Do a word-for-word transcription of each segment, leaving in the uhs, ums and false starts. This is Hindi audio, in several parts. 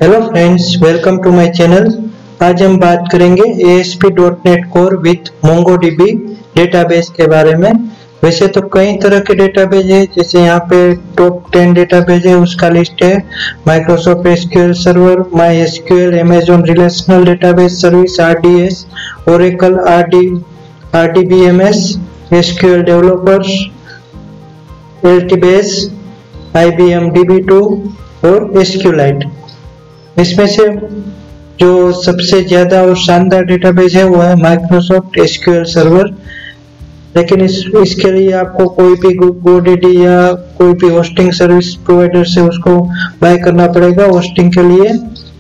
Hello friends, welcome to my channel. आज हम बात करेंगे A S P dot net core with MongoDB database के बारे में। वैसे तो कई तरह के डेटाबेस है, जैसे यहाँ पे टॉप टेन डेटाबेस है उसका लिस्ट है। Microsoft SQL server, my SQL, Amazon relational database service, RDS, Oracle, RD RDBMS, SQL developers, Altibase, IBM DB two और एसक्यूलाइट। इसमें से जो सबसे ज्यादा और शानदार डेटाबेस है वो है माइक्रोसॉफ्ट एसक्यूएल सर्वर। लेकिन इस इसके लिए आपको कोई भी गोडीडी या कोई भी होस्टिंग सर्विस प्रोवाइडर से उसको बाय करना पड़ेगा होस्टिंग के लिए।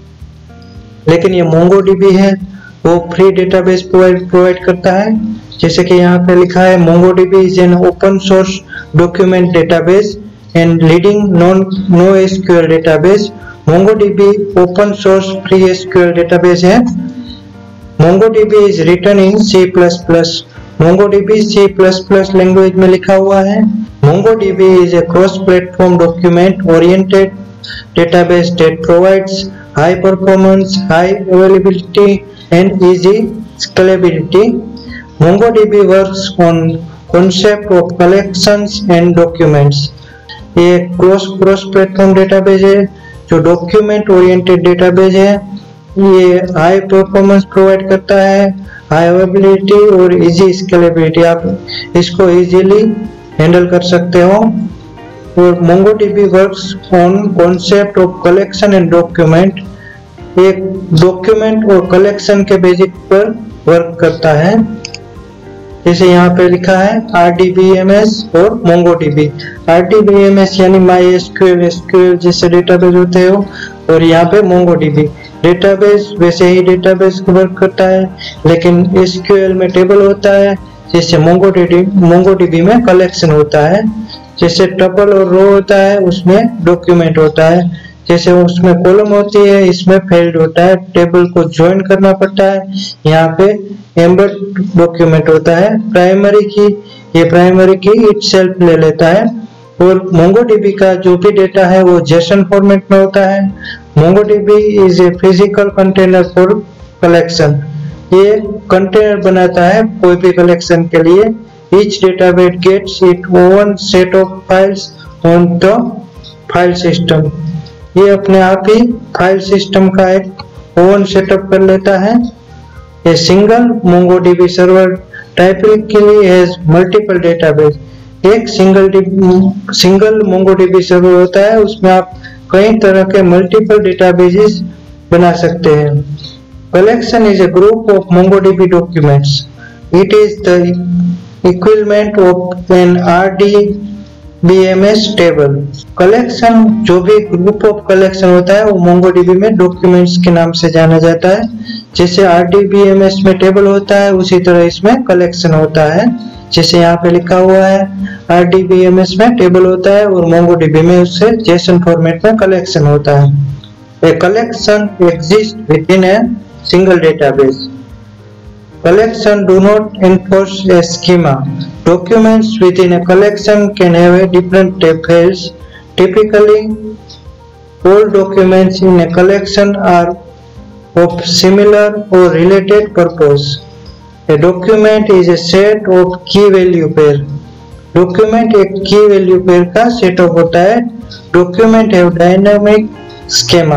लेकिन ये मोंगोडीबी है वो फ्री डेटाबेस प्रोवाइड प्रोवाइड करता है। जैसे कि यहाँ पे लिखा है, MongoDB is an open source document database and leading non no SQL database. MongoDB open source free S Q L database है। MongoDB is written in C plus plus। MongoDB C plus plus language में लिखा हुआ है। MongoDB is a cross-platform document-oriented database that provides high performance, high availability, and easy scalability। MongoDB works on concept of collections and documents। ये क्रॉस क्रॉस प्लेटफॉर्म डेटाबेस है जो डॉक्यूमेंट ओरिएंटेड डेटाबेस है। ये हाई परफॉर्मेंस प्रोवाइड करता है, हाई अवेलेबिलिटी और इजी स्केलेबिलिटी। आप इसको इजीली हैंडल कर सकते हो। और MongoDB works on concept of collection and document. एक डॉक्यूमेंट और कलेक्शन के बेसिक पर वर्क करता है। जैसे यहाँ पे लिखा है आरडीबीएमएस और MongoDB। आरडीबीएमएस यानी माई एसक्यूएल, एसक्यूएल जैसे डेटाबेस होते हो, और यहाँ पे MongoDB डेटाबेस वैसे ही डेटाबेस वर्क करता है, लेकिन एसक्यूएल में टेबल होता है, जैसे MongoDB MongoDB में कलेक्शन होता है। जैसे टपल और रो होता है उसमें डॉक्यूमेंट होता है। जैसे उसमें कॉलम होती है इसमें फील्ड होता है। टेबल को ज्वाइन करना पड़ता है, यहाँ पे एम्बेड डॉक्यूमेंट होता है। प्राइमरी की ये प्राइमरी की इटसेल्फ ले लेता है। और MongoDB का जो भी डेटा है वो जेसन फॉर्मेट में होता है। MongoDB is a physical container for collection. ये कंटेनर बनाता है कोई भी कलेक्शन के लिए। Each database gets it own set of files on the file system. ये अपने आप ही फाइल सिस्टम का एक ओन सेटअप कर लेता है। A single MongoDB server typically has multiple database. एक सिंगल सिंगल MongoDB सर्वर होता है, उसमें आप कई तरह के मल्टीपल डेटाबेसेस बना सकते हैं। Collection is a group of MongoDB documents. It is the equivalent of an RDBMS table. Collection जो भी ग्रुप ऑफ कलेक्शन होता है वो MongoDB में डॉक्यूमेंट्स के नाम से जाना जाता है। जैसे आरडीबीएमएस में टेबल होता है उसी तरह इसमें कलेक्शन होता है। जैसे यहाँ पे लिखा हुआ है आरडीबीएमएस में टेबल होता है और MongoDB में उससे जेसन फॉर्मेट में कलेक्शन होता है। A collection exist within a single database. Collection do not enforce a schema. Documents within a collection can have a different type fields. Typically, all documents in a collection are of similar or related purpose. A document is a set of key value pair. Document एक key value pair का सेटअप होता है। Document have dynamic schema.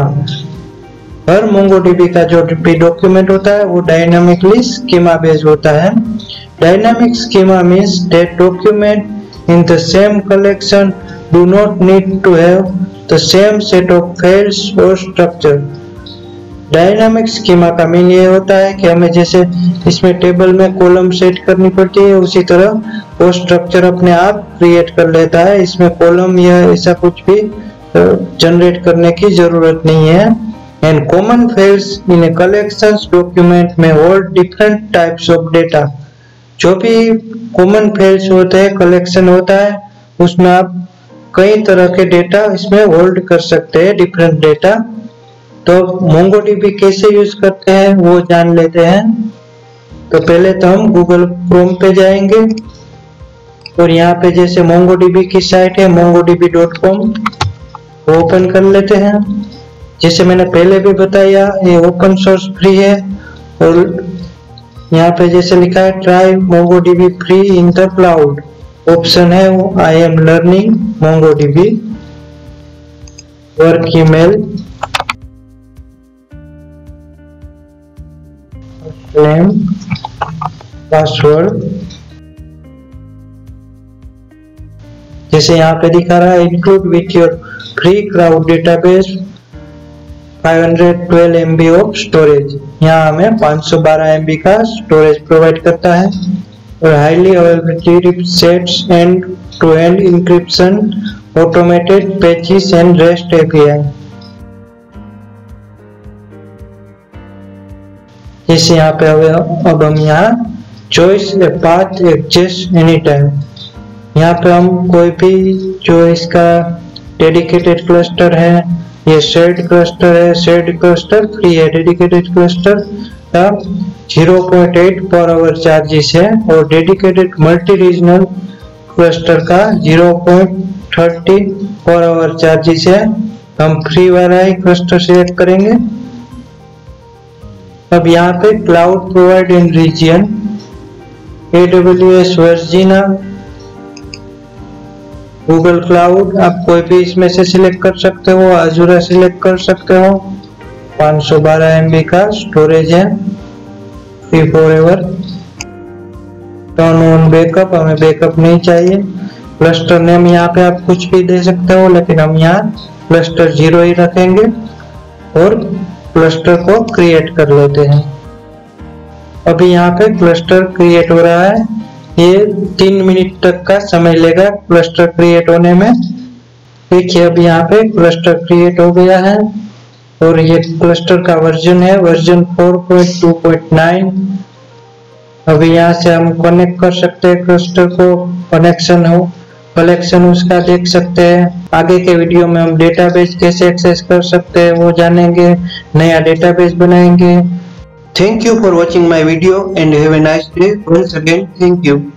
Her MongoDB का जो भी डॉक्यूमेंट होता है वो डायनामिकली स्कीमा बेस्ड होता है। Dynamic schema means that document in the same collection do not need to have the same set of files और स्ट्रक्चर। डायनामिक स्कीमा का मीन ये होता है कि हमें जैसे इसमें टेबल में कॉलम सेट करनी पड़ती है, उसी तरह वो स्ट्रक्चर अपने आप क्रिएट कर लेता है। इसमें कॉलम या ऐसा कुछ भी जनरेट करने की जरूरत नहीं है। And common fields in a collections document may hold different types of data। जो भी common fields होते हैं, collection होता है, उसमें आप कई तरह के डेटा इसमें होल्ड कर सकते हैं, डिफरेंट डेटा। तो MongoDB कैसे यूज करते हैं वो जान लेते हैं। तो पहले तो हम गूगल क्रोम पे जाएंगे और यहाँ पे जैसे MongoDB की साइट है mongodb डॉट कॉम ओपन कर लेते हैं। जैसे मैंने पहले भी बताया ये ओपन सोर्स फ्री है, और यहाँ पे जैसे लिखा है try MongoDB free in the cloud, option है वो I am learning MongoDB, work email, name, password. जैसे यहाँ पे दिखा रहा है include with your free cloud database five hundred twelve M B of storage, यहाँ हमें पाँच सौ बारह एम बी का स्टोरेज प्रोवाइड करता है, और highly availability sets end to end encryption, automated patches and rest API. जैसे यहाँ पे अब हम यहाँ choice a path adjust any time, यहाँ पे हम कोई भी जो इसका डेडिकेटेड क्लस्टर है, ये शेयर्ड क्लस्टर है, शेयर्ड क्लस्टर फ्री है, डेडिकेटेड क्लस्टर का zero point eight per hour charges है, और डेडिकेटेड मल्टी रीजनल क्लस्टर का zero point thirty per hour charges है। हम फ्री वाला ही क्लस्टर सिलेक्ट करेंगे। अब यहाँ पे cloud provide in region, AWS Virginia, Google cloud, आप कोई भी इसमें से सिलेक्ट कर सकते हो, अजूरा सिलेक्ट कर सकते हो। पाँच सौ बारह एम बी का स्टोरेज है, free forever. Turn on backup, हमें बैकअप नहीं चाहिए। क्लस्टर नेम यहाँ पे आप कुछ भी दे सकते हो, लेकिन हम यहाँ क्लस्टर जीरो ही रखेंगे और क्लस्टर को क्रिएट कर लेते हैं। अभी यहाँ पे क्लस्टर क्रिएट हो रहा है, ये तीन मिनट तक का समय लेगा क्लस्टर क्रिएट होने में। देखिए अभी यहाँ पे क्लस्टर क्रिएट हो गया है, और ये क्लस्टर का वर्जन है version four point two point nine. अभी यहाँ से हम कनेक्ट कर सकते हैं क्लस्टर को, कनेक्शन हो कलेक्शन उसका देख सकते हैं। आगे के वीडियो में हम डेटाबेस कैसे एक्सेस कर सकते हैं वो जानेंगे, नया डेटाबेस बनाएंगे। Thank you for watching my video and have a nice day. Once again, thank you.